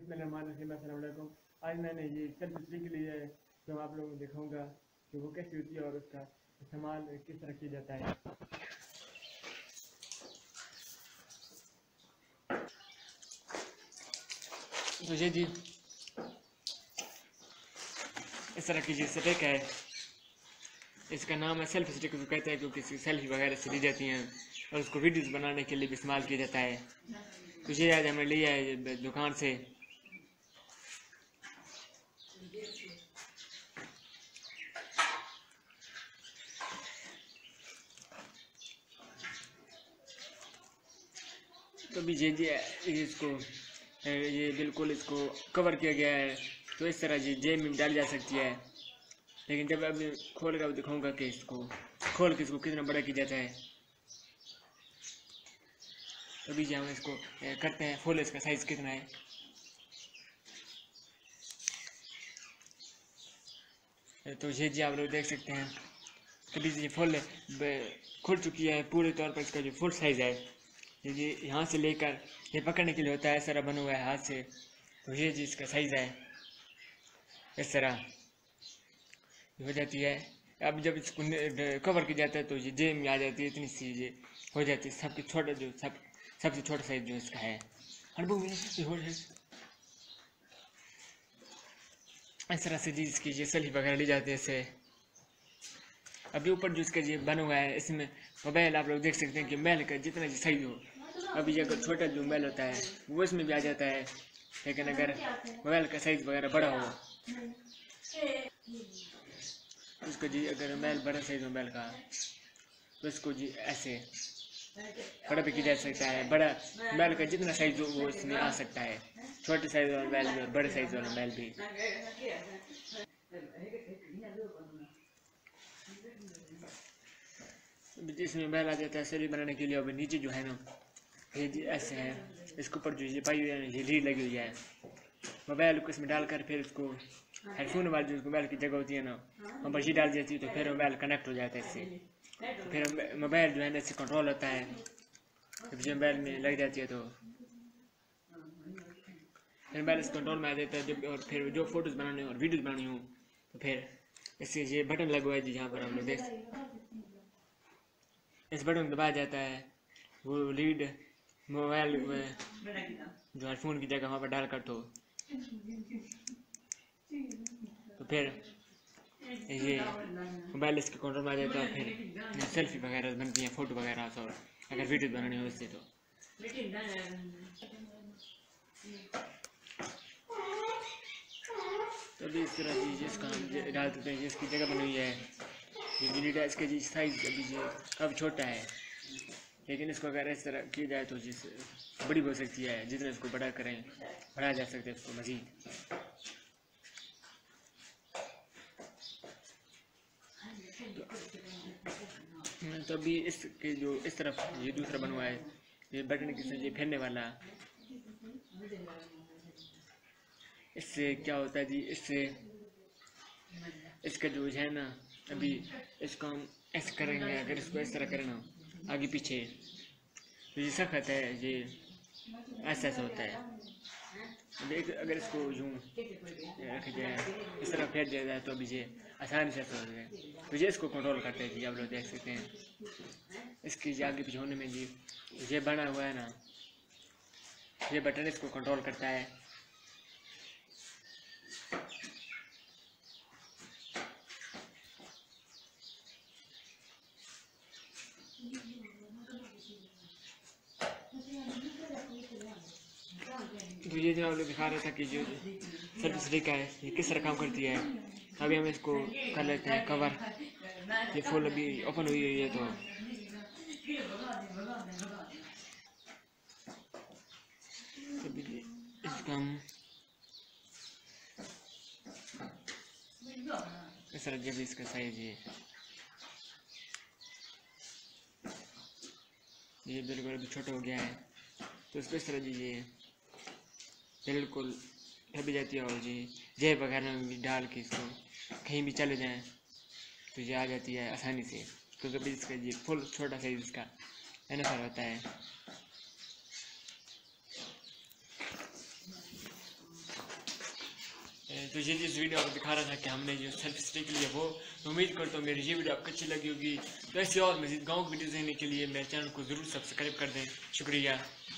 बिस्मिल्लाहिर्रहमानिर्रहीम। अस्सलाम वालेकुम। आज मैंने ये सेल्फ स्टिक ली है, जो आप लोगों को दिखाऊंगा कि वो कैसी होती है और उसका इस्तेमाल किस तरह किया जाता है। तो ये जी इस तरह की जी स्टिक है, इसका नाम है सेल्फ स्टिक को कहते हैं क्योंकि इसकी सेल्फी वगैरह से ली जाती हैं और उसको वीडियोस बनाने के लिए भी इस्तेमाल किया जाता है। तो ये आज हमने लिया है दुकान से। तो भी ये इसको ये बिल्कुल इसको कवर किया गया है, तो इस तरह जी जेब में डाली जा सकती है। लेकिन जब अभी खोल कर दिखाऊंगा कि इसको खोल के इसको कितना बड़ा किया जाता है। तो अभी हम इसको करते हैं फुल, इसका साइज़ कितना है। तो ये जी आप लोग देख सकते हैं कभी ये फुल खुल चुकी है पूरे तौर पर। इसका जो फुल साइज़ है ये यहाँ से लेकर ये पकड़ने के लिए होता है, इस तरह बना हुआ है हाथ से। तो ये जी इसका साइज़ है, इस तरह हो जाती है। अब जब इसको कवर किया जाता है तो ये जेब में आ जाती है, इतनी सी ये हो जाती है। सबसे छोटा जो सबसे छोटा साइज जो इसका है इस तरह से जी इसकी ये सेल्फी वगैरह ली जाती है इससे। अभी ऊपर जो इसका ये बना हुआ है इसमें मोबाइल आप लोग देख सकते हैं कि मोबाइल का जितना सही हो। अभी अगर छोटा जो मोबाइल होता है वो इसमें भी आ जाता है, लेकिन अगर मोबाइल का साइज़ वगैरह बड़ा हो उसको जी अगर मोबाइल बड़ा साइज मोबाइल का तो इसको जी ऐसे बड़ा भी किया जा सकता है। बड़ा मोबाइल का जितना साइज हो वो इसमें आ सकता है, छोटे साइज वाला मोबाइल भी और बड़े साइज वाला मोबाइल भी। जिसमें मोबाइल आ जाता है सेल्फी बनाने के लिए। अभी नीचे जो है ना ये जी ऐसे है, इसके ऊपर जो ये पाई हुई है ये लीड लगी हुई है। मोबाइल को इसमें डालकर फिर इसको हेडफोन वाली जो मोबाइल की जगह होती है ना वहाँ पर ये डाल देती है, तो फिर मोबाइल कनेक्ट हो जाता है इससे। तो फिर मोबाइल जो है ना इससे कंट्रोल होता है। जब ये मोबाइल में लग जाती है तो फिर मोबाइल इस कंट्रोल में आ जाता है। जब और फिर जो फोटोज़ बनानी हो और वीडियोज़ बनानी हो तो फिर इससे ये बटन लगा हुआ है जी, जहाँ पर हम लोग देख इस बटन को दबाया जाता है। वो लीड मोबाइल जो हेडफोन की जगह वहाँ पर डालकर तो फिर ये मोबाइल इसके कंट्रोल में आ जाता है। फिर सेल्फी वगैरह बनती हैं, फ़ोटो वगैरह और अगर वीडियो बनानी हो इससे तो अभी इस तरह जी इसका हम डाल देते हैं। इसकी जगह बनी हुई है ये लीड है, इसके जी साइज़ अभी ये काफ़ी छोटा है, लेकिन इसको अगर इस तरह की जाए तो जिस बड़ी हो सकती है। जितना इसको बड़ा करें बढ़ाया जा सकता है इसको मज़ीद। तो अभी इसके जो इस तरफ ये दूसरा बना हुआ है ये बटन की ये फेरने वाला, इससे क्या होता है जी, इससे इसका जो है ना अभी इसको हम ऐसे करेंगे। अगर इसको इस तरह करें ना आगे पीछे तो ये सख्त है, ये ऐसा होता है। अगर इसको यूँ रखा जाए इस तरह फेर दिया जाए तो अभी ये आसानी से हो जाए। तो ये इसको कंट्रोल करते हैं जी, आप लोग देख सकते हैं। इसकी ये आगे पीछे होने में जी ये बना हुआ है ना ये बटन इसको कंट्रोल करता है। तो ये जो आप लोग दिखा रहा था कि जो सेल्फी स्टिक है ये किस तरह काम करती है। अभी हम इसको कर लेते हैं कवर। ये फुल अभी ओपन हुई है तो इसका हम इस तरह जब इसका साइज ये बिल्कुल अभी छोटा हो गया है तो इसको इस तरह दीजिए बिल्कुल ढक जाती है। और जी जेब वगैरह में भी डाल के इसको कहीं भी चले जाएं तो ये आ जाती है आसानी से, क्योंकि कभी इसका ये फुल छोटा साइज इसका एनएफआर होता है। तो ये जिस वीडियो आपको दिखा रहा था कि हमने जो सेल्फ स्टिक लिया वो, तो उम्मीद करता हूँ मेरी ये वीडियो आपको अच्छी लगी होगी। तो ऐसे और मज़ीद गाँव की वीडियो देखने के लिए मेरे चैनल को ज़रूर सब्सक्राइब कर दें। शुक्रिया।